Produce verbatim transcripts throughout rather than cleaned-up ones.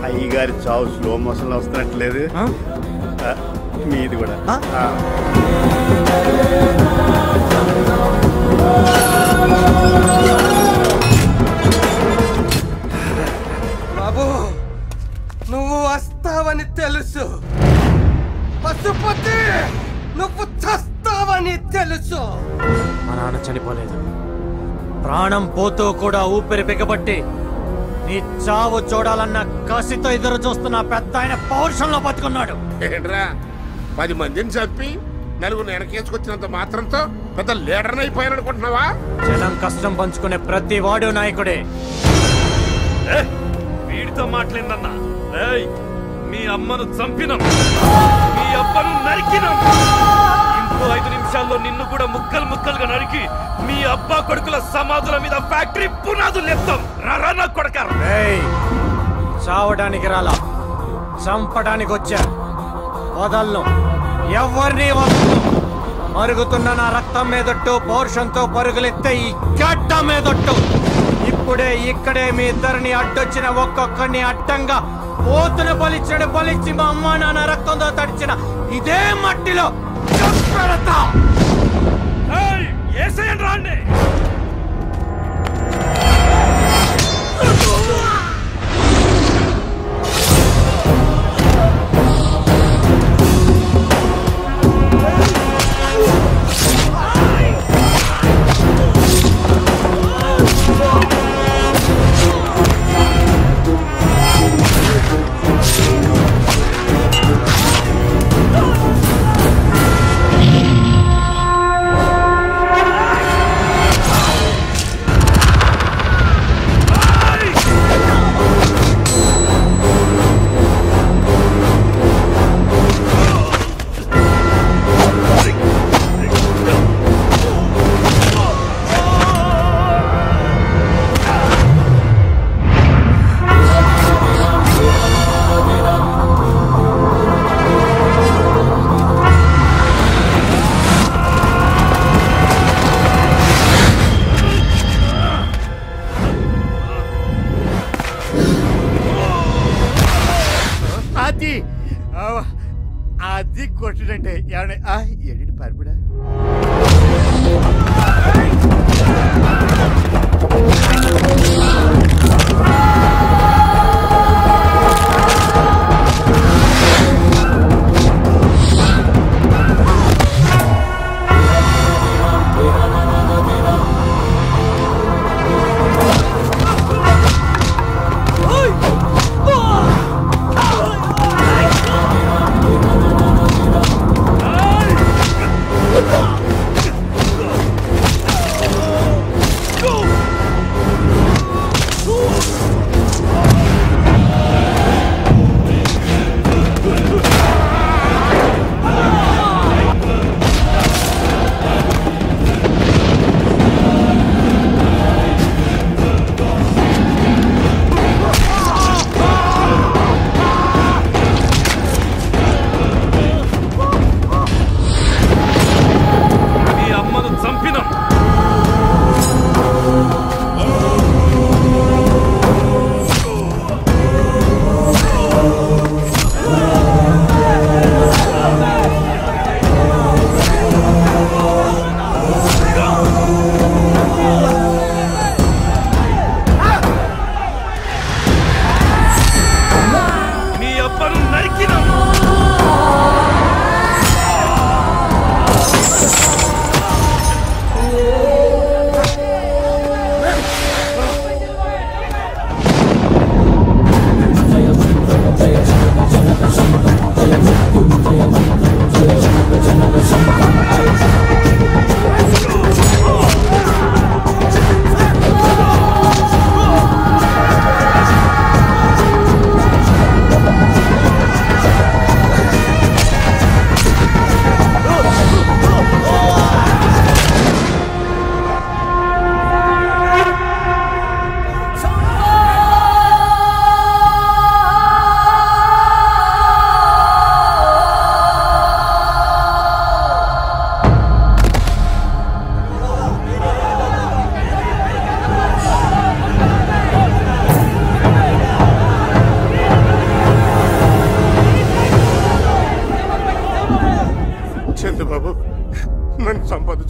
అయ్యగారి చావు slow motion వస్తున్నట్లేదు. మీది కూడా. బాబు నువ్వు వస్తావని తెలుసు, పశుపతి నువ్వు చస్తావని తెలుసు. మా నాన్న చనిపోలేదు, ప్రాణం పోతూ కూడా ఊపిరి బిగబట్టి నీ చావు చూడాలన్న కసితో ఎదురు చూస్తున్న పెద్ద ఆయన పౌరుషంలో బతుకున్నాడు. ఏంట్రా పది మందిని చంపి నలుగురు వెనకేసుకొచ్చినంత మాత్రంతో పెద్ద లీడర్ అయిపోయాననుకుంటున్నావా? జనం కష్టం పంచుకునే ప్రతి వాడు నాయకుడే. వీడితో మాట్లాడిందన్నా, మీ అమ్మను చంపినాం, మీ అబ్బను నరికినాం, ఇంకో ఐదు నిమిషాల్లో నిన్ను కూడా ముక్కలు ముక్కలుగా నరికి మీ అబ్బా కొడుకుల సమాధుల మీద ఫ్యాక్టరీ పునాదులు లేపుతాం. రానా కొడక, చావడానికి రాలా, చంపడానికి వచ్చా. వదలను, ఎవరిని వదలను. మరుగుతున్న నా రక్తం మీదొట్టు, పౌరుషంతో పరుగులెత్తే ఈ గడ్డ మీదొట్టు. ఇప్పుడే ఇక్కడే మీ ఇద్దరిని అడ్డొచ్చిన ఒక్కొక్కరిని అడ్డంగా పోతున్న బలిచ్చిన బలిచ్చి మా అమ్మ నాన్న రక్తంతో తడిచిన ఇదే మట్టిలో పెడతా. ఏసేయండి రాండి. అది కొట్టుడంటే ఏమన్నా ఎడి పరుపుడా?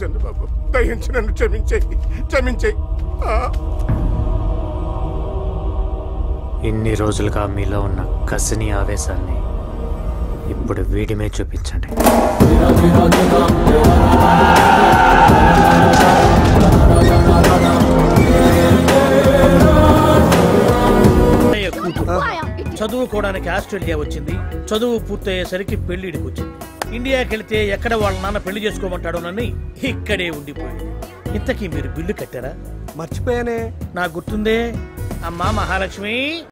చంద్రబాబు దయించి నన్ను క్షమించేయి క్షమించేయి. ఇన్ని రోజులుగా మీలో ఉన్న కసిని ఆవేశాన్ని ఇప్పుడు వీడిమే చూపించండి. చదువుకోవడానికి ఆస్ట్రేలియా వచ్చింది. చదువు పూర్తయ్యేసరికి పెళ్లిడికి వచ్చింది. ఇండియాకి వెళితే ఎక్కడ వాళ్ళ నాన్న పెళ్లి చేసుకోమంటాడోనని ఇక్కడే ఉండిపోయింది. ఇంతకీ మీరు బిల్లు కట్టారా? మర్చిపోయానే. నాకు గుర్తుందే. అమ్మా మహాలక్ష్మి,